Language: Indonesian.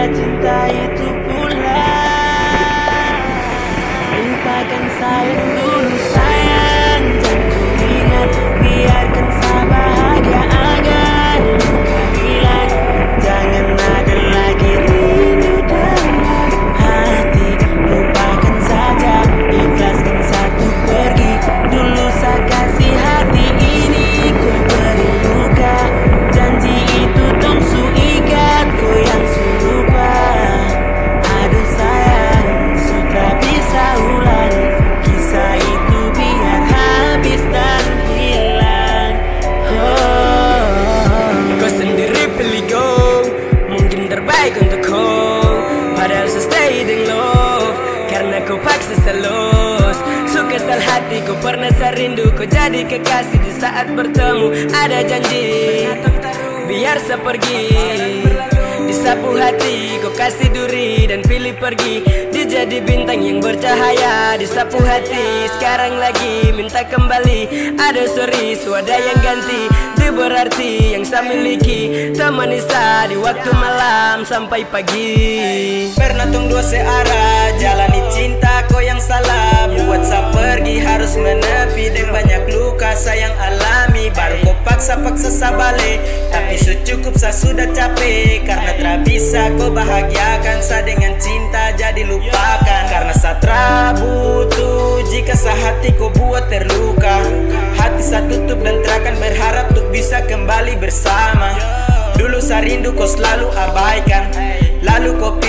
cinta itu pulang. Lupakan sayang dulu sayang, jangan ku ingat, biarkan saya bahagia agar luka hilang. Jangan ada lagi rindu dalam hati, lupakan saja, ikhlaskan satu pergi. Dulu saya kasih hati, ini ku beri luka. Janji itu dong su ikat, ku yang su lupa. Aduh sayang, sudah bisa ulang kisah itu, biar habis dan hilang. Kau sendiri pilih go, mungkin terbaik untuk kau, padahal so stay in love, karena kau paksa selus. Suka sel hati, kau pernah serindu, kau jadi kekasih. Di saat bertemu ada janji, biar saya pergi. Disapu hati, kau kasih duri dan pilih pergi. Dia jadi bintang yang bercahaya. Disapu hati, sekarang lagi minta kembali. Ada sorry, suada yang ganti. Dia berarti yang saya miliki, temani saya di waktu malam sampai pagi. Pernah tong dua searah, jalani cinta kau yang salah. Buat saya pergi harus menepi, dan banyak luka sayang alami. Baru kau paksa-paksa saya balik, tapi secukup saya sudah capek. Karena tak bisa kau bahagiakan saya dengan cinta, jadi lupakan. Karena saya butuh, jika sehati kau buat terluka. Hati saya tutup dan terakan berharap untuk bisa kembali bersama. Dulu saya rindu kau selalu abaikan, lalu kau